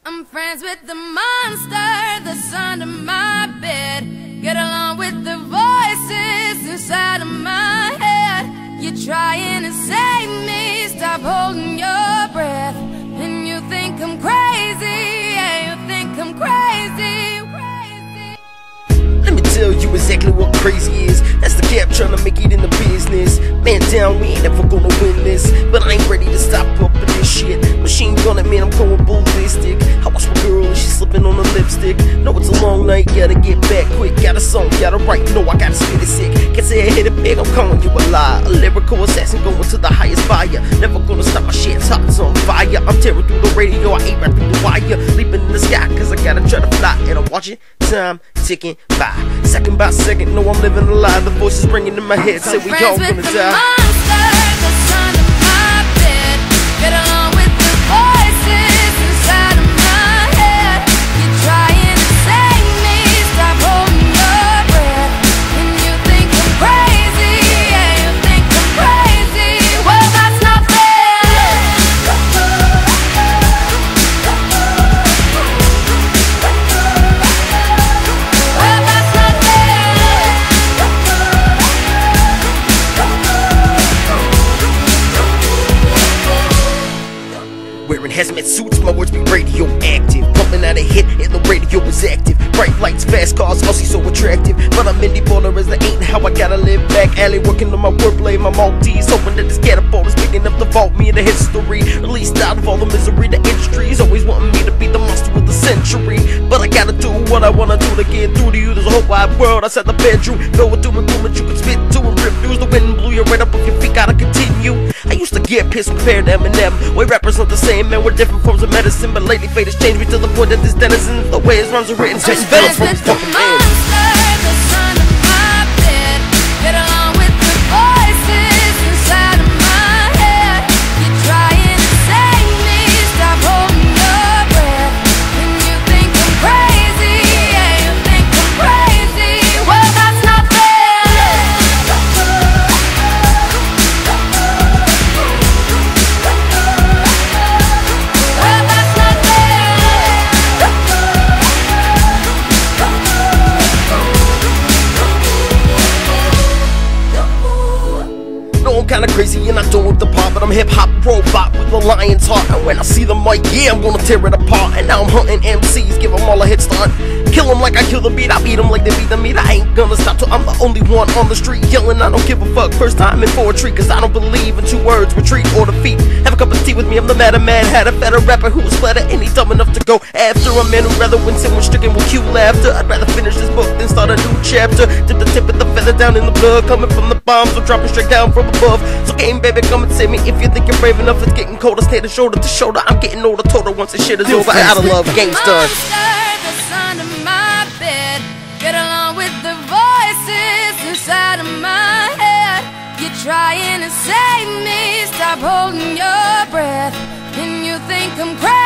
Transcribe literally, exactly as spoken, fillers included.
I'm friends with the monster that's under my bed. Get along with the voices inside of my head. You're trying to save me, stop holding your breath. And you think I'm crazy, yeah, you think I'm crazy, crazy. Let me tell you exactly what crazy is. That's the cap trying to make it in the business. Man down, we ain't never gonna win this. But I ain't ready to stop up in this shit. Machine gun it, man, I'm going ballistic. I watch my girl and she's slipping on the lipstick. Know it's a long night, gotta get back quick. Got a song, gotta write, know I gotta spit it sick. Can't say I hit it big, I'm calling you a lie. A lyrical assassin going to the highest buyer. Never gonna stop, my shit's hot, it's on fire. I'm tearing through the radio, I ain't right through the wire. Leaping in the sky, cause I gotta try to fly. And I'm watching time ticking by. Second by second, know I'm living a lie. The voices ringing in my head, say we all gonna die. Monster that's under my bed. Get along with the voices inside of my head. You're trying to save me, stop holding your breath. And you think I'm crazy, yeah, you think I'm crazy. Well, that's not fair. Well, that's not fair. Wearing hazmat suits, my words be radioactive. Pumping out a hit and the radio is active. Bright lights, fast cars, Aussie so attractive. But I'm indie baller as the ain't how I gotta live back alley. Working on my wordplay, my Maltese. Hoping that this catapult is big enough to vault me into history. Released out of all the misery, the industry is always wanting me to be the monster of the century. But I gotta do what I wanna do to get through to you. There's a whole wide world outside the bedroom. Going through improvement you can spit to and rip news. The wind blew you right up off your feet, gotta continue. I used to get pissed compared to Eminem. Way rappers not the same, man, we're different forms of medicine. But lately fate has changed me to the point that this denizen, the way his rhymes are written, just fell from his fucking hand. Get along with the voices inside of my head. You're trying to save me, stop holding your breath. And you think I'm crazy, yeah, you think I'm crazy. Well, that's not fair. Well, that's not fair. No, I'm kinda crazy and I don't look the part, but I'm hip-hop robot with a lion's heart. And when I see the mic, yeah, I'm gonna tear it apart. And now I'm hunting M Cs, give them all a head start. Kill them like I kill the beat, I beat them like they beat the meat. I ain't gonna stop till I'm the only one on the street yelling, I don't give a fuck. First time in poetry, cause I don't believe in two words, retreat or defeat. Have a cup of tea with me, I'm the madder man. Had a better rapper who was flatter and he's dumb enough to go after a man who'd rather win someone stricken with cue laughter. I'd rather finish this book than start a new chapter. Dip the tip of the feather down in the blood, coming from the bombs or dropping straight down from above. So game baby, come and save me if you think you're brave enough. It's getting colder, stand shoulder to shoulder. I'm getting older, total once this shit is over. Out of love, game's done. Get along with the voices inside of my head. You're trying to save me, stop holding your breath. And you think I'm crazy.